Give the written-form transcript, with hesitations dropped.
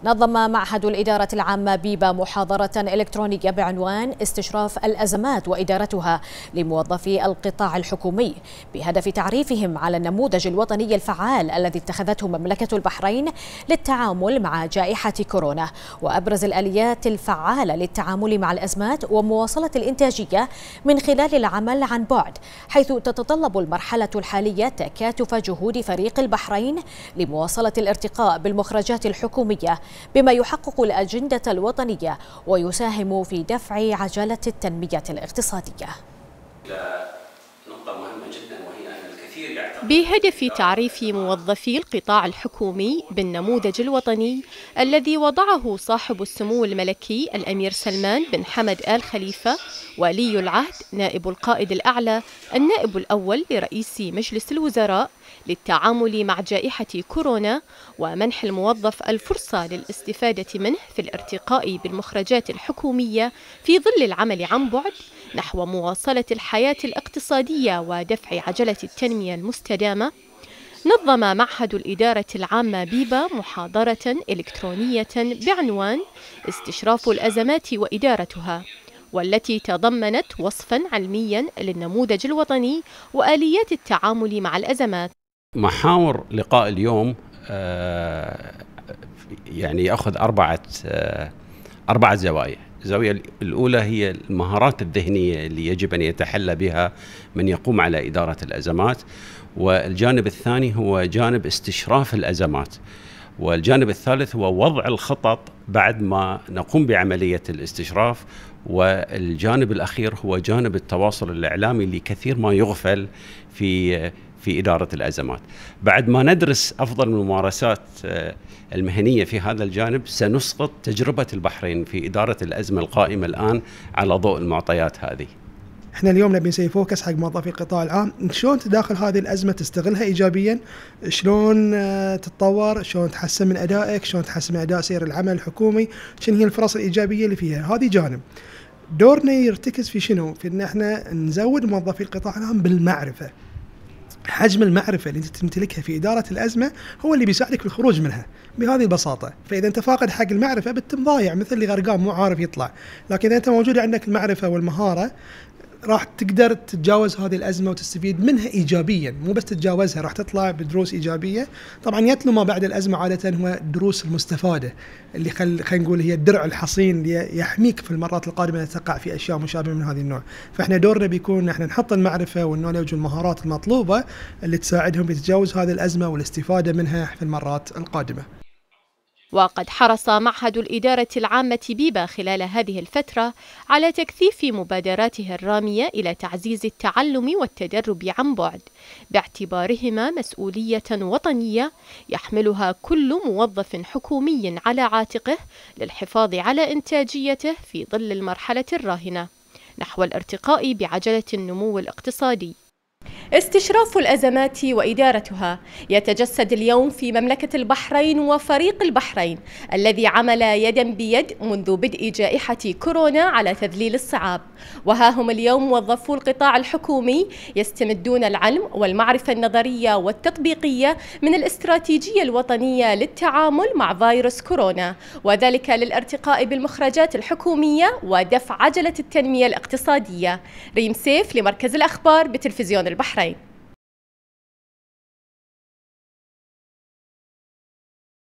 نظم معهد الإدارة العامة بيبا محاضرة إلكترونية بعنوان استشراف الأزمات وإدارتها لموظفي القطاع الحكومي بهدف تعريفهم على النموذج الوطني الفعال الذي اتخذته مملكة البحرين للتعامل مع جائحة كورونا، وأبرز الآليات الفعالة للتعامل مع الأزمات ومواصلة الإنتاجية من خلال العمل عن بعد، حيث تتطلب المرحلة الحالية تكاتف جهود فريق البحرين لمواصلة الارتقاء بالمخرجات الحكومية بما يحقق الأجندة الوطنية ويساهم في دفع عجلة التنمية الاقتصادية. بهدف تعريف موظفي القطاع الحكومي بالنموذج الوطني الذي وضعه صاحب السمو الملكي الأمير سلمان بن حمد آل خليفة ولي العهد نائب القائد الأعلى النائب الأول لرئيس مجلس الوزراء للتعامل مع جائحة كورونا ومنح الموظف الفرصة للاستفادة منه في الارتقاء بالمخرجات الحكومية في ظل العمل عن بعد نحو مواصلة الحياة الاقتصادية ودفع عجلة التنمية المستدامة، نظم معهد الإدارة العامة بيبا محاضرة إلكترونية بعنوان استشراف الأزمات وإدارتها، والتي تضمنت وصفاً علمياً للنموذج الوطني وآليات التعامل مع الأزمات. محاور لقاء اليوم يعني يأخذ أربعة زوايا. الزاوية الأولى هي المهارات الذهنية اللي يجب أن يتحلى بها من يقوم على إدارة الأزمات، والجانب الثاني هو جانب استشراف الأزمات، والجانب الثالث هو وضع الخطط بعد ما نقوم بعملية الاستشراف، والجانب الأخير هو جانب التواصل الإعلامي اللي كثير ما يغفل في إدارة الأزمات. بعد ما ندرس أفضل الممارسات المهنية في هذا الجانب سنسقط تجربة البحرين في إدارة الأزمة القائمة الآن على ضوء المعطيات هذه. احنا اليوم نبي نسوي فوكس حق موظفي القطاع العام، شلون تداخل هذه الأزمة تستغلها إيجابيا، شلون تتطور، شلون تحسن من أدائك، شلون تحسن من أداء سير العمل الحكومي، شنو هي الفرص الإيجابية اللي فيها. هذه جانب. دورنا يرتكز في شنو؟ في ان احنا نزود موظفي القطاع العام بالمعرفة. حجم المعرفة اللي انت تمتلكها في إدارة الأزمة هو اللي بيساعدك في الخروج منها بهذه البساطة. فإذا انت فاقد حق المعرفة بتم ضايع مثل اللي غرقان مو عارف يطلع، لكن إذا انت موجود عندك المعرفة والمهارة راح تقدر تتجاوز هذه الأزمة وتستفيد منها إيجابيا، مو بس تتجاوزها، راح تطلع بدروس إيجابية. طبعا يتلو ما بعد الأزمة عادة هو الدروس المستفادة اللي خلينا نقول هي الدرع الحصين اللي يحميك في المرات القادمة أن تقع في أشياء مشابهة من هذه النوع. فإحنا دورنا بيكون احنا نحط المعرفة والنولج والمهارات المطلوبة اللي تساعدهم بتجاوز هذه الأزمة والاستفادة منها في المرات القادمة. وقد حرص معهد الإدارة العامة بيبا خلال هذه الفترة على تكثيف مبادراته الرامية إلى تعزيز التعلم والتدرب عن بعد، باعتبارهما مسؤولية وطنية يحملها كل موظف حكومي على عاتقه للحفاظ على إنتاجيته في ظل المرحلة الراهنة نحو الارتقاء بعجلة النمو الاقتصادي. استشراف الأزمات وإدارتها يتجسد اليوم في مملكة البحرين وفريق البحرين الذي عمل يدا بيد منذ بدء جائحة كورونا على تذليل الصعاب، وها هم اليوم موظفو القطاع الحكومي يستمدون العلم والمعرفة النظرية والتطبيقية من الاستراتيجية الوطنية للتعامل مع فيروس كورونا، وذلك للارتقاء بالمخرجات الحكومية ودفع عجلة التنمية الاقتصادية. ريم سيف لمركز الأخبار بتلفزيون البحرين.